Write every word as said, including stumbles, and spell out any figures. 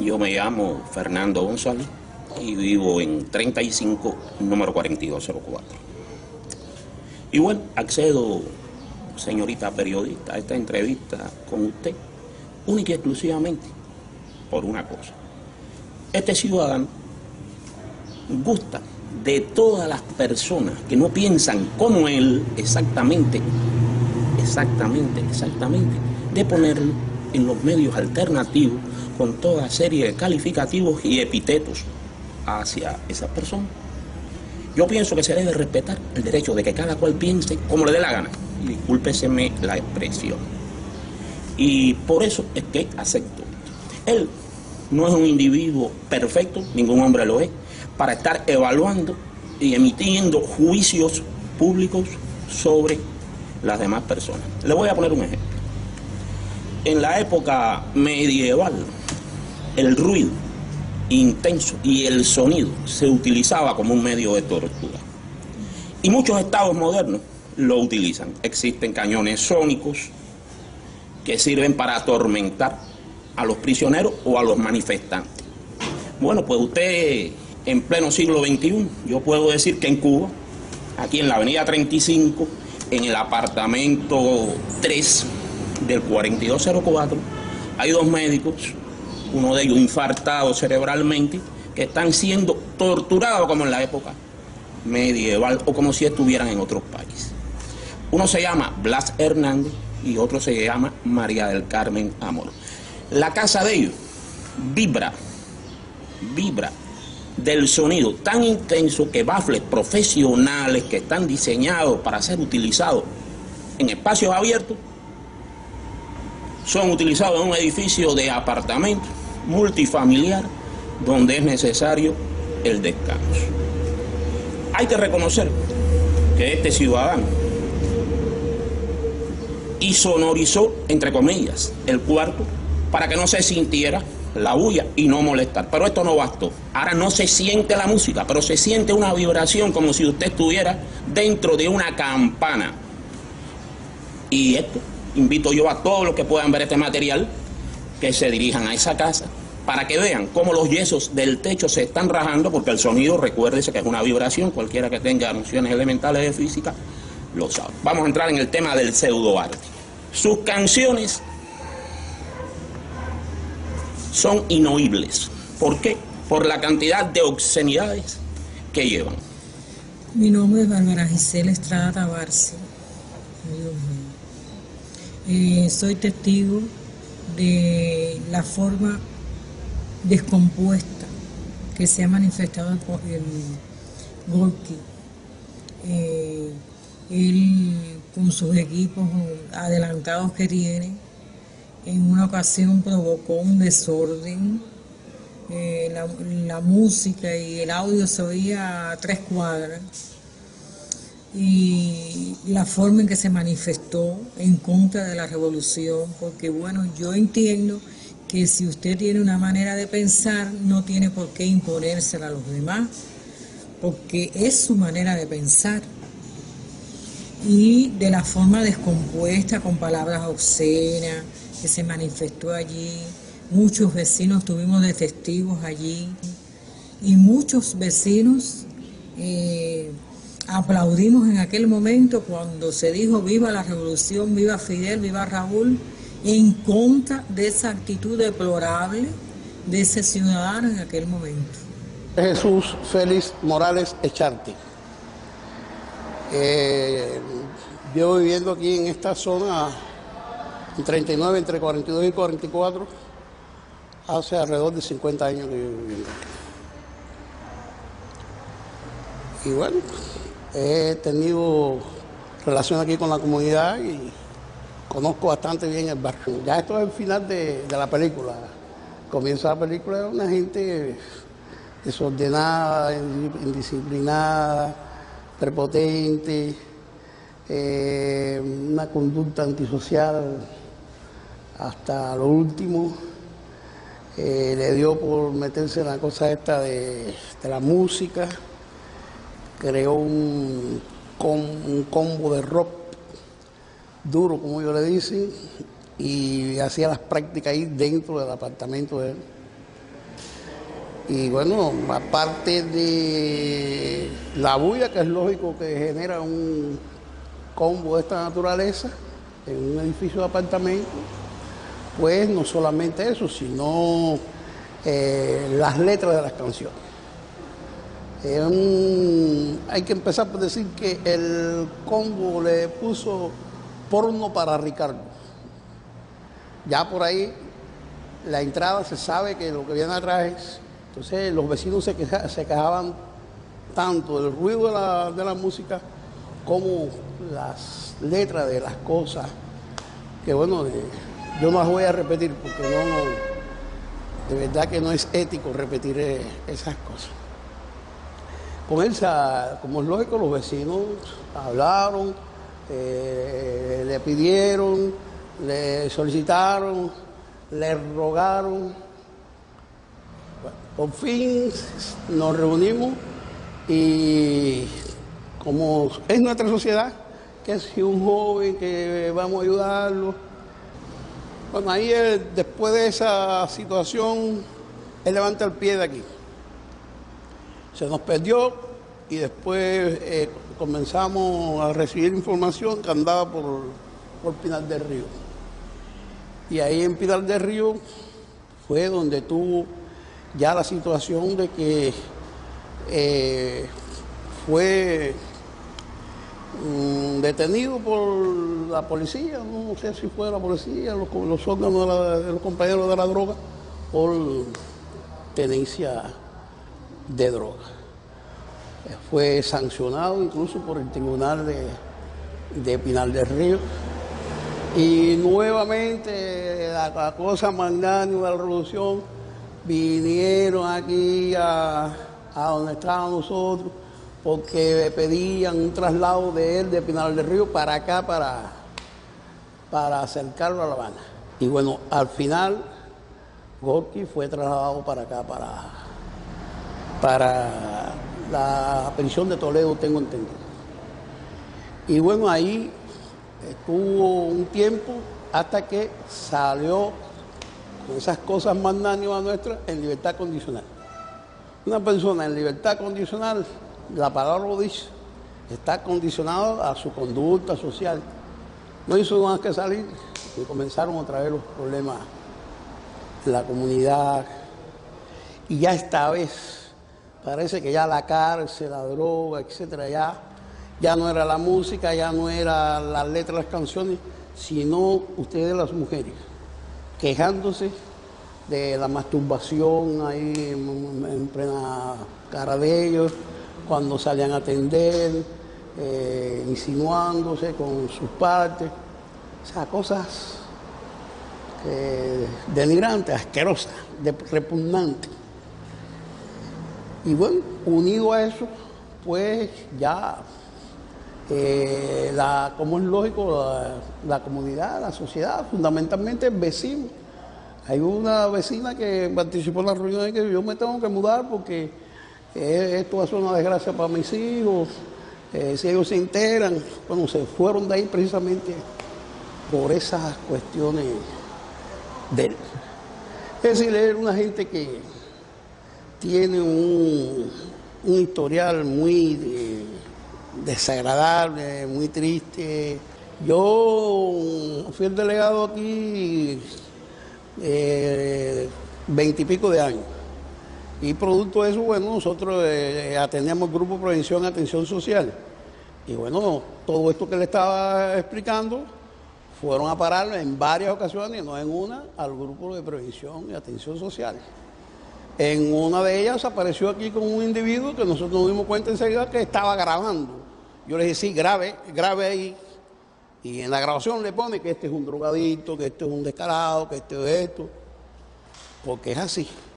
Yo me llamo Fernando González y vivo en treinta y cinco, número cuarenta y dos cero cuatro. Y bueno, accedo, señorita periodista, a esta entrevista con usted única y exclusivamente por una cosa. Este ciudadano gusta de todas las personas que no piensan como él exactamente, exactamente, exactamente, de ponerlo en los medios alternativos con toda serie de calificativos y epítetos hacia esa persona. Yo pienso que se debe respetar el derecho de que cada cual piense como le dé la gana. Y discúlpeseme la expresión. Y por eso es que acepto. Él no es un individuo perfecto, ningún hombre lo es, para estar evaluando y emitiendo juicios públicos sobre las demás personas. Le voy a poner un ejemplo. En la época medieval, el ruido intenso y el sonido se utilizaba como un medio de tortura. Y muchos estados modernos lo utilizan. Existen cañones sónicos que sirven para atormentar a los prisioneros o a los manifestantes. Bueno, pues usted en pleno siglo veintiuno, yo puedo decir que en Cuba, aquí en la avenida treinta y cinco, en el apartamento tres del cuarenta y dos cero cuatro, hay dos médicos, uno de ellos infartado cerebralmente, que están siendo torturados como en la época medieval o como si estuvieran en otros países. Uno se llama Blas Hernández y otro se llama María del Carmen Amor. La casa de ellos vibra, vibra del sonido tan intenso que baffles profesionales que están diseñados para ser utilizados en espacios abiertos son utilizados en un edificio de apartamentos multifamiliar donde es necesario el descanso. Hay que reconocer que este ciudadano insonorizó, entre comillas, el cuarto para que no se sintiera la bulla y no molestar. Pero esto no bastó. Ahora no se siente la música, pero se siente una vibración como si usted estuviera dentro de una campana. Y esto, invito yo a todos los que puedan ver este material, que se dirijan a esa casa, para que vean cómo los yesos del techo se están rajando, porque el sonido, recuérdese que es una vibración, cualquiera que tenga nociones elementales de física, lo sabe. Vamos a entrar en el tema del pseudoarte. Sus canciones son inoíbles. ¿Por qué? Por la cantidad de obscenidades que llevan. Mi nombre es Bárbara Gisela Estrada Tabarce. Eh, soy testigo de la forma descompuesta que se ha manifestado el, el Gorky. Eh, él, con sus equipos adelantados que tiene, en una ocasión provocó un desorden. Eh, la, la música y el audio se oía a tres cuadras. Y la forma en que se manifestó en contra de la revolución, porque bueno, yo entiendo que si usted tiene una manera de pensar, no tiene por qué imponérsela a los demás, porque es su manera de pensar. Y de la forma descompuesta, con palabras obscenas, que se manifestó allí, muchos vecinos tuvimos de testigos allí, y muchos vecinos eh, aplaudimos en aquel momento cuando se dijo viva la revolución, viva Fidel, viva Raúl, en contra de esa actitud deplorable de ese ciudadano en aquel momento. Jesús Félix Morales Echarte. Eh, llevo viviendo aquí en esta zona en treinta y nueve, entre cuarenta y dos y cuarenta y cuatro, hace alrededor de cincuenta años que llevo viviendo aquí. Y bueno, he tenido relación aquí con la comunidad y conozco bastante bien el barrio. Ya esto es el final de, de la película. Comienza la película, era una gente desordenada, indisciplinada, prepotente, eh, una conducta antisocial hasta lo último. Eh, le dio por meterse en la cosa esta de, de la música, creó un, com, un combo de rock duro, como ellos le dicen, y hacía las prácticas ahí dentro del apartamento de él. Y bueno, aparte de la bulla, que es lógico que genera un combo de esta naturaleza en un edificio de apartamentos, pues no solamente eso, sino eh, las letras de las canciones. Eh, un, hay que empezar por decir que el combo le puso porno para Ricardo. Ya por ahí la entrada se sabe que lo que viene atrás es... Entonces los vecinos se, queja, se quejaban tanto del ruido de la, de la música como las letras de las cosas, que bueno, eh, yo no las voy a repetir porque no, de verdad que no es ético repetir eh, esas cosas. Con él, como es lógico, los vecinos hablaron, eh, le pidieron, le solicitaron, le rogaron. Por fin nos reunimos y como es nuestra sociedad, que si un joven que vamos a ayudarlo. Bueno, ahí él, después de esa situación, él levanta el pie de aquí. Se nos perdió y después eh, comenzamos a recibir información que andaba por, por Pinar del Río. Y ahí en Pinar del Río fue donde tuvo ya la situación de que eh, fue mm, detenido por la policía, no sé si fue la policía, los, los órganos de, la, de los compañeros de la droga, por tenencia de droga. Fue sancionado incluso por el tribunal de, de Pinar del Río. Y nuevamente la, la cosa magnánima de la revolución vinieron aquí a, a donde estábamos nosotros porque pedían un traslado de él de Pinar del Río para acá, para, para acercarlo a La Habana. Y bueno, al final Gorky fue trasladado para acá, para, para la prisión de Toledo, tengo entendido. Y bueno, ahí estuvo un tiempo hasta que salió con esas cosas magnánimas nuestras en libertad condicional. Una persona en libertad condicional, la palabra lo dice, está condicionado a su conducta social. No hizo más que salir y comenzaron otra vez los problemas en la comunidad. Y ya esta vez parece que ya la cárcel, la droga, etcétera, ya, ya no era la música, ya no era las letras de las canciones, sino ustedes las mujeres, quejándose de la masturbación ahí en, en plena cara de ellos, cuando salían a atender, eh, insinuándose con sus partes, o sea, cosas eh, denigrantes, asquerosas, de, repugnantes. Y bueno, unido a eso, pues ya, eh, la, como es lógico, la, la comunidad, la sociedad, fundamentalmente el vecino. Hay una vecina que participó en la reunión y que yo me tengo que mudar porque eh, esto va a ser una desgracia para mis hijos, eh, si ellos se enteran. Bueno, se fueron de ahí precisamente por esas cuestiones de él. Es decir, él era una gente que tiene un, un historial muy de, desagradable, muy triste. Yo fui el delegado aquí veintipico eh, de años. Y producto de eso, bueno, nosotros eh, atendíamos el Grupo Prevención y Atención Social. Y bueno, todo esto que le estaba explicando, fueron a parar en varias ocasiones, no en una, al Grupo de Prevención y Atención Social. En una de ellas apareció aquí con un individuo que nosotros nos dimos cuenta enseguida que estaba grabando. Yo le dije, sí, grabe, grabe ahí. Y en la grabación le pone que este es un drogadicto, que este es un descarado, que este es esto. Porque es así.